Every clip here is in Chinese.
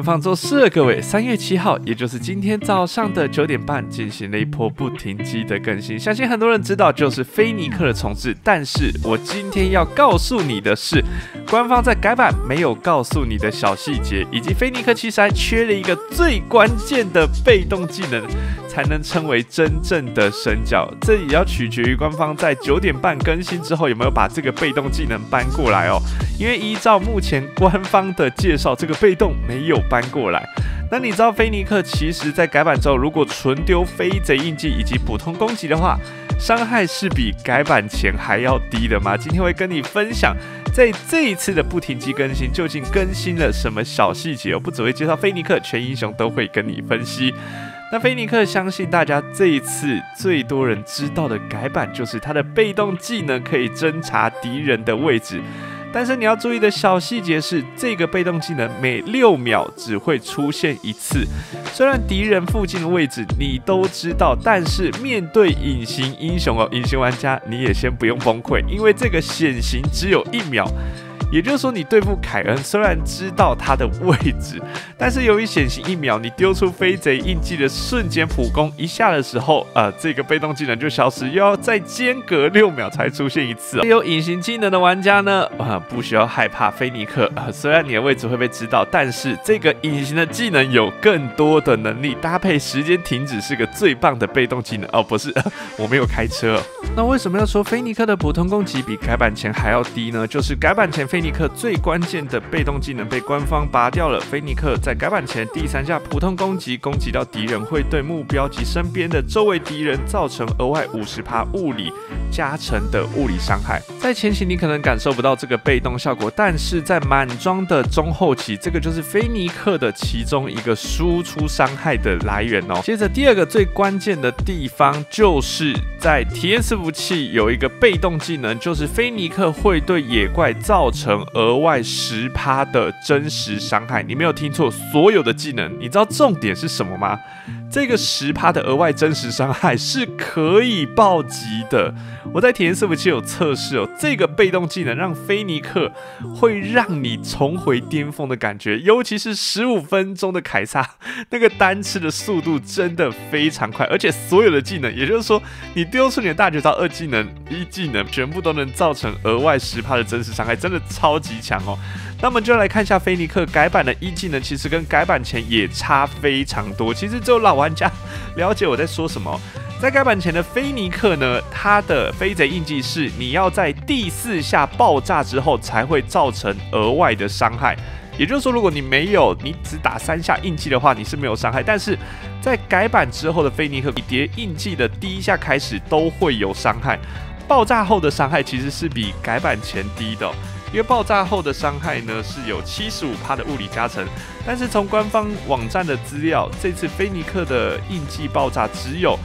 方周四的各位，3月7号，也就是今天早上的9点半，进行了一波不停机的更新。相信很多人知道，就是菲尼克的重置。但是我今天要告诉你的是，官方在改版没有告诉你的小细节，以及菲尼克其实还缺了一个最关键的被动技能，才能称为真正的神角。这也要取决于官方在9点半更新之后有没有把这个被动技能搬过来哦。因为依照目前官方的介绍，这个被动没有搬过来。那你知道菲尼克其实在改版之后，如果纯丢飞贼印记以及普通攻击的话，伤害是比改版前还要低的吗？今天会跟你分享，在这一次的不停机更新究竟更新了什么小细节哦。不只会介绍菲尼克，全英雄都会跟你分析。那菲尼克相信大家这一次最多人知道的改版，就是他的被动技能可以侦查敌人的位置。但是你要注意的小细节是，这个被动技能每6秒只会出现一次。虽然敌人附近的位置你都知道，但是面对隐形英雄哦，隐形玩家你也先不用崩溃，因为这个显形只有1秒。也就是说，你对付凯恩虽然知道他的位置，但是由于显形1秒，你丢出飞贼印记的瞬间普攻一下的时候，这个被动技能就消失，又要再间隔6秒才出现一次哦。有隐形技能的玩家呢，不需要害怕菲尼克，虽然你的位置会被知道，但是这个隐形的技能有更多的能力，搭配时间停止是个最棒的被动技能哦。不是，我没有开车哦。那为什么要说菲尼克的普通攻击比改版前还要低呢？就是改版前菲尼克最关键的被动技能被官方拔掉了。菲尼克在改版前第3下普通攻击，攻击到敌人会对目标及身边的周围敌人造成额外50%物理加成的物理伤害。在前期你可能感受不到这个被动效果，但是在满装的中后期，这个就是菲尼克的其中一个输出伤害的来源哦。接着第二个最关键的地方，就是在体验伺服器有一个被动技能，就是菲尼克会对野怪造成额外10%的真实伤害。你没有听错，所有的技能。你知道重点是什么吗？这个10%的额外真实伤害是可以暴击的。我在体验伺服器有测试哦，这个被动技能让菲尼克会让你重回巅峰的感觉，尤其是15分钟的凯撒，那个单吃的速度真的非常快，而且所有的技能，也就是说你丢出你的大绝招2技能、1技能，全部都能造成额外10%的真实伤害，真的超级强哦。那我们就来看一下菲尼克改版的1技能，其实跟改版前也差非常多。其实只有老玩家了解我在说什么。在改版前的菲尼克呢，它的飞贼印记是你要在第4下爆炸之后才会造成额外的伤害。也就是说，如果你只打3下印记的话，你是没有伤害。但是在改版之后的菲尼克，你叠印记的第1下开始都会有伤害。爆炸后的伤害其实是比改版前低的哦。因为爆炸后的伤害呢是有75%的物理加成，但是从官方网站的资料，这次菲尼克的印记爆炸只有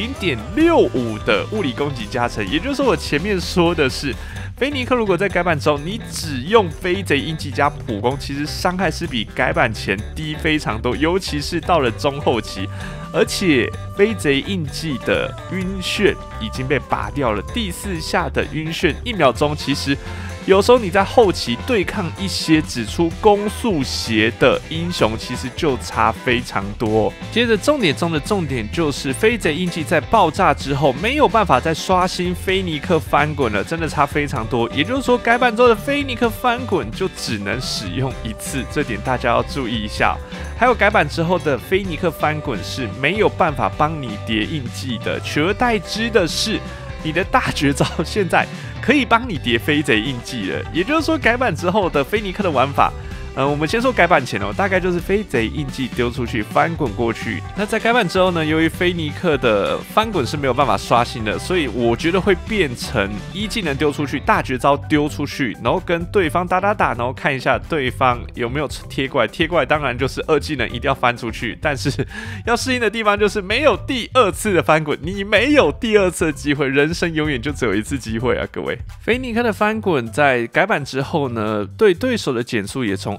0.65的物理攻击加成，也就是说我前面说的是，菲尼克如果在改版之后你只用飞贼印记加普攻，其实伤害是比改版前低非常多，尤其是到了中后期。而且飞贼印记的晕眩已经被拔掉了，第4下的晕眩1秒钟，其实有时候你在后期对抗一些只出攻速鞋的英雄，其实就差非常多。接着重点中的重点就是飞贼印记在爆炸之后没有办法再刷新菲尼克翻滚了，真的差非常多。也就是说，改版之后的菲尼克翻滚就只能使用1次，这点大家要注意一下。还有改版之后的菲尼克翻滚是没有办法帮你叠印记的，取而代之的是你的大绝招现在可以帮你叠飞贼印记了。也就是说，改版之后的菲尼克的玩法，我们先说改版前哦，大概就是飞贼印记丢出去，翻滚过去。那在改版之后呢，由于菲尼克的翻滚是没有办法刷新的，所以我觉得会变成1技能丢出去，大绝招丢出去，然后跟对方打，然后看一下对方有没有贴过来。贴过来当然就是2技能一定要翻出去，但是要适应的地方就是没有第2次的翻滚，你没有第2次的机会，人生永远就只有1次机会啊，各位。菲尼克的翻滚在改版之后呢，对对手的减速也从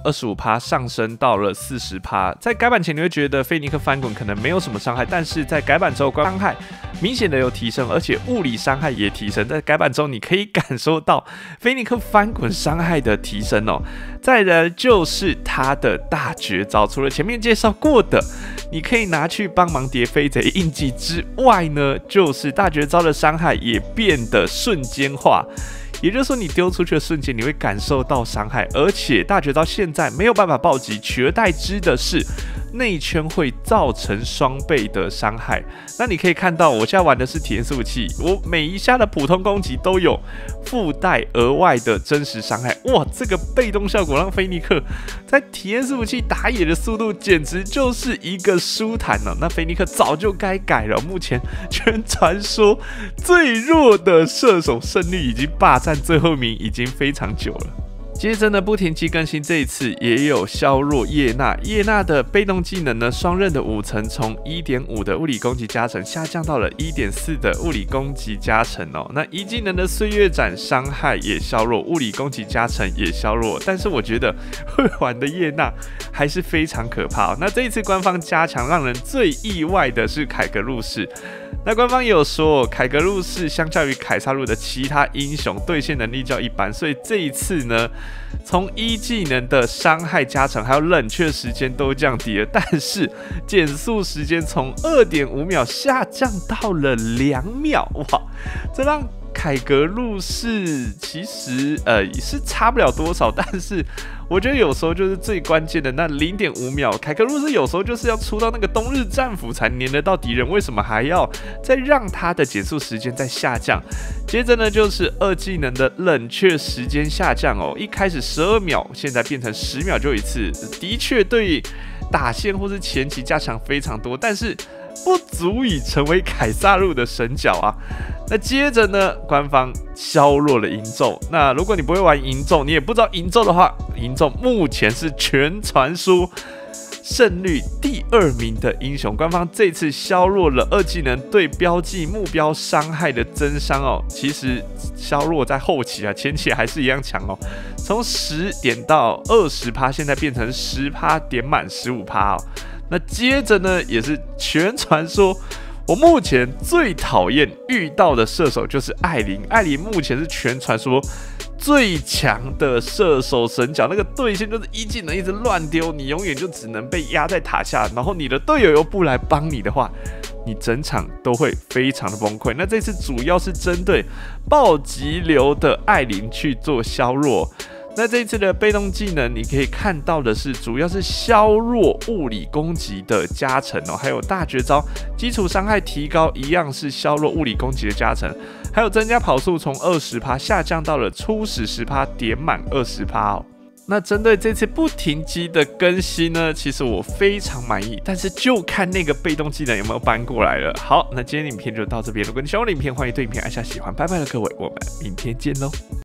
25%上升到了40%。在改版前你会觉得菲尼克翻滚可能没有什么伤害，但是在改版之后伤害明显的有提升，而且物理伤害也提升。在改版中你可以感受到菲尼克翻滚伤害的提升哦。再来就是它的大绝招，除了前面介绍过的你可以拿去帮忙叠飞贼印记之外呢，就是大绝招的伤害也变得瞬间化。也就是说，你丢出去的瞬间，你会感受到伤害，而且大绝招现在没有办法暴击，取而代之的是内圈会造成双倍的伤害。那你可以看到，我现在玩的是体验伺服器，我每一下的普通攻击都有附带额外的真实伤害。哇，这个被动效果让菲尼克在体验伺服器打野的速度简直就是一个舒坦了。那菲尼克早就该改了，目前全传说最弱的射手胜率已经霸占最后一名，已经非常久了。接着呢，不停机更新，这一次也有削弱叶娜。叶娜的被动技能呢，双刃的5层从 1.5 的物理攻击加成下降到了 1.4 的物理攻击加成哦。那一技能的岁月斩伤害也削弱，物理攻击加成也削弱。但是我觉得会玩的叶娜还是非常可怕哦。那这一次官方加强，让人最意外的是凯格路士。那官方也有说，凯格路士相较于凯撒路的其他英雄兑现能力较一般，所以这一次呢，从一技能的伤害加成还有冷却时间都降低了，但是减速时间从 2.5 秒下降到了2秒，哇，这让凯格路士其实是差不了多少，但是我觉得有时候就是最关键的那 0.5 秒，凯格路士有时候就是要出到那个冬日战斧才粘得到敌人，为什么还要再让他的减速时间再下降？接着呢，就是2技能的冷却时间下降哦，一开始12秒，现在变成10秒就一次，的确对打线或是前期加强非常多，但是不足以成为凯撒路的神角啊。那接着呢，官方削弱了银咒。那如果你不会玩银咒，你也不知道银咒的话，银咒目前是全传说胜率第2名的英雄。官方这次削弱了2技能对标记目标伤害的增伤哦。其实削弱在后期啊，前期还是一样强哦。从10点到20%，现在变成10%点满15%哦。那接着呢，也是全传说，我目前最讨厌遇到的射手就是艾琳。艾琳目前是全传说最强的射手神角，那个对线就是一技能一直乱丢，你永远就只能被压在塔下，然后你的队友又不来帮你的话，你整场都会非常的崩溃。那这次主要是针对暴击流的艾琳去做削弱。那这一次的被动技能，你可以看到的是，主要是削弱物理攻击的加成哦，还有大绝招基础伤害提高，一样是削弱物理攻击的加成，还有增加跑速从 20% 下降到了初始 10% 点满 20% 哦。那针对这次不停机的更新呢，其实我非常满意，但是就看那个被动技能有没有搬过来了。好，那今天影片就到这边，如果你喜欢我的影片，欢迎对影片按下喜欢，拜拜了各位，我们明天见喽。